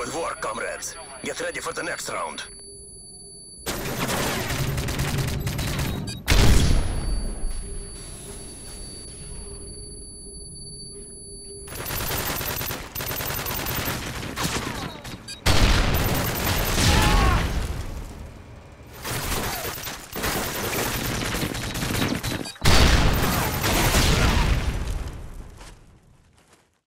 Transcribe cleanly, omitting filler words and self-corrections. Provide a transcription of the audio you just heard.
Good work, comrades. Get ready for the next round.